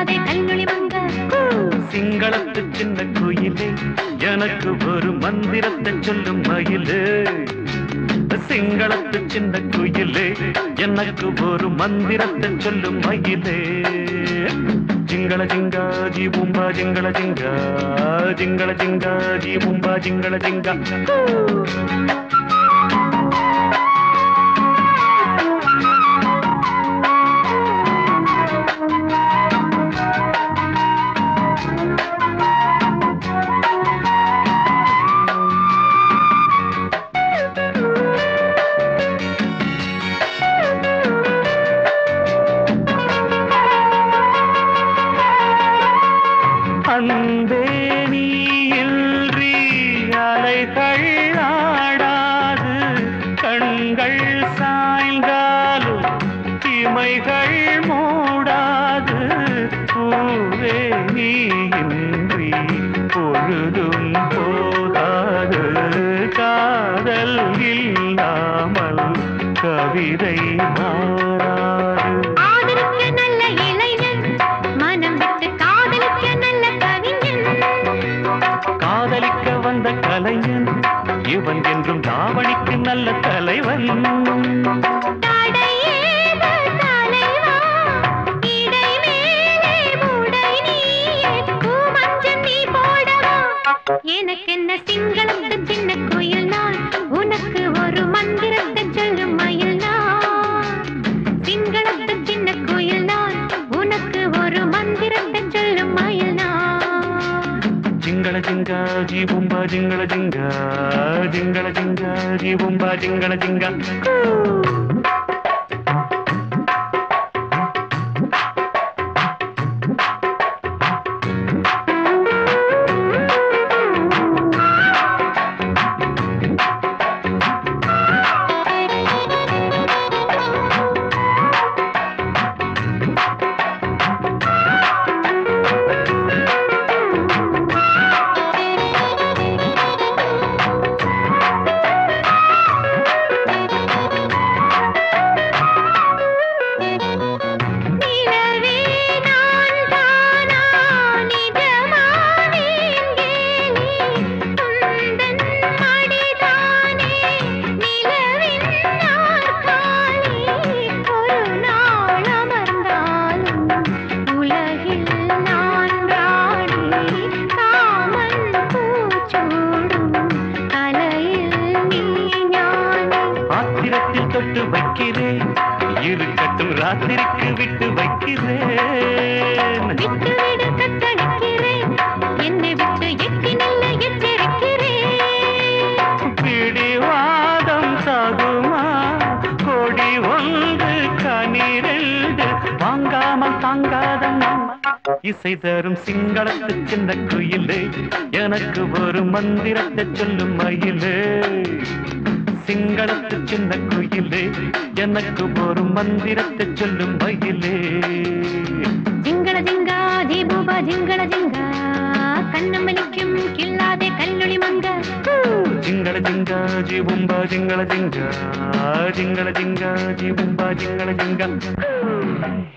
கில்லாதே கல்லொளி மங்க. சிங்களத்து சின்ன குயிலே எனக்கு ஒரு மந்திரத்தை சொல்லும் மயிலே. சிங்களத்து சின்ன குயிலே எனக்கு ஒரு மந்திரத்தை சொல்லும் மயிலே. ஜிங்கள ஜிங்கா ஜி பூம்பா ஜிங்கள ஜிங்கா ஜிங்கள ஜிங்கா ஜி பூம்பா ஜிங்கள ஜிங்கா. அன்பே நீ இன்றி அலைகள் ஆடாது, கண்கள் சாய்ந்தாலும் இமைகள் மூடாது. பூவே நீ இன்றி பொழுதும் போகாது, காதல் இல்லாமல் கவிதை மாறாது. காதலிக்க வந்த கலைஞன் இவன் என்றும் தாவணிக்கு நல்ல தலைவன். எனக்கு என்ன சிங்களத்து சின்ன கோயில் நான், உனக்கு ஒரு மந்திரத்தை சொல்லும் மயில் நான். சிங்களத்து சின்ன கோயில் நான், உனக்கு ஒரு மந்திரத்தை சொல்லும் மயில் நான். ஜிங்கள ஜிங்கா ஜி பூம்பா ஜிங்கள ஜிங்கா ஜிங்கள ஜிங்கா ஜி பூம்பா ஜிங்கள ஜிங்கா. தொட்டு வைக்கிறேன் இருக்கட்டும், ராத்திரிக்கு விட்டு வைக்கிறேன். விட்டு விடு கட்டடிக்கிறேன், என்னை விட்டு எட்டி நல்ல எச்சரிக்கிறேன். பிடிவாதம் சாகுமா கொடி ஒன்று கனிரெண்டு வாங்காமல் தாங்காதம்மா. இசை தரும் சிங்களத்து சின்ன குயிலே எனக்கு ஒரு மந்திரத்தை சொல்லும் மயிலே. சிங்களத்து சின்ன குயிலே எனக்கு ஒரு மந்திரத்தை சொல்லும் மயிலே. ஜிங்கள ஜிங்கா ஜீபூபா ஜிங்கள ஜிங்கா, கண்ணமணிக்கும் கில்லாதே கல்லொளி மங்க. ஜிங்கள ஜிங்கா ஜி பூம்பா ஜிங்கள ஜிங்கா ஜிங்கள ஜிங்கா ஜி பூம்பா ஜிங்கள ஜிங்கா.